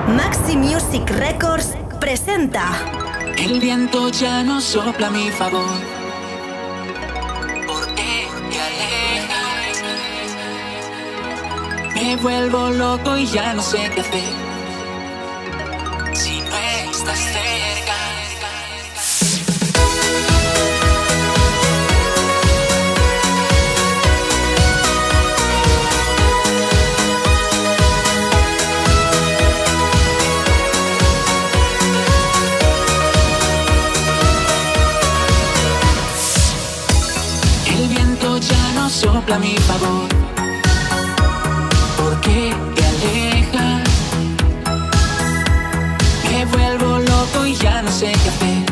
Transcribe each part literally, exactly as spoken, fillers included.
Maxi Music Records presenta. El viento ya no sopla a mi favor. ¿Por qué te alejas? Me vuelvo loco y ya no sé qué hacer si no estás cerca. Sopla a mi favor. ¿Por qué te alejas? Me vuelvo loco y ya no sé qué hacer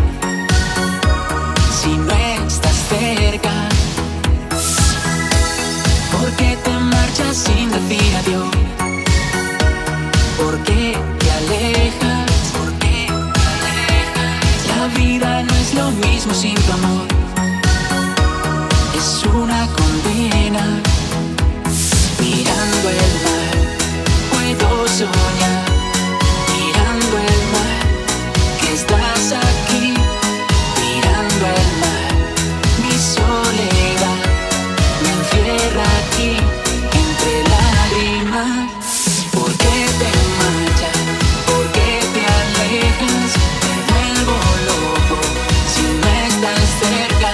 si no estás cerca. ¿Por qué te marchas sin decir adiós? ¿Por qué te alejas? ¿Por qué te alejas? La vida no es lo mismo sin tu amor. Es una condena. Mirando el mar puedo soñar. Mirando el mar que estás aquí. Mirando el mar mi soledad me encierra aquí entre lágrimas. ¿Por qué te marchas? ¿Por qué te alejas? Me vuelvo loco si no estás cerca.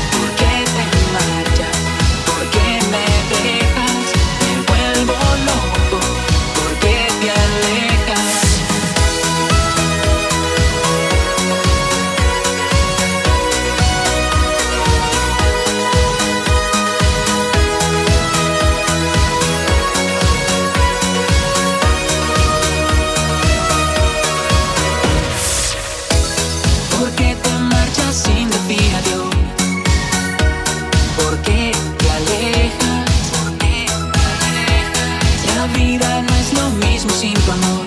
Sin tu amor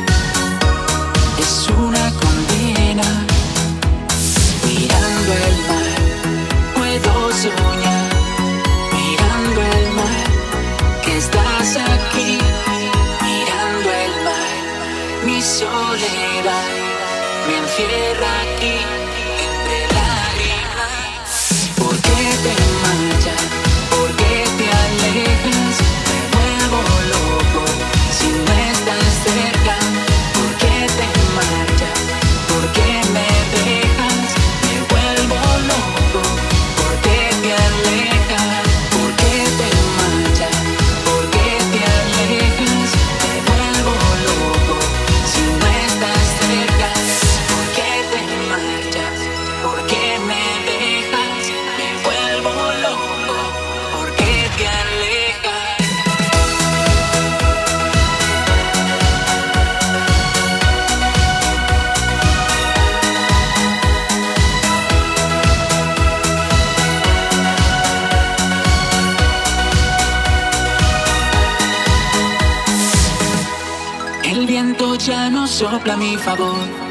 es una condena. Mirando el mar puedo soñar. Mirando el mar que estás aquí. Mirando el mar mi soledad me encierra aquí entre lágrimas. ¿Por qué te marchas? ¿Por qué te alejas? Me vuelvo loco si no estás cerca. ¿Por qué te marchas? ¿Por qué me dejas? Me vuelvo loco. ¿Por qué te alejas? ¿Por qué te marchas? ¿Por qué te alejas? Me vuelvo loco si no estás cerca. ¿Por qué te marchas? ¿Por qué me dejas? Me vuelvo loco. ¿Por qué te alejas? El viento ya no sopla a mi favor.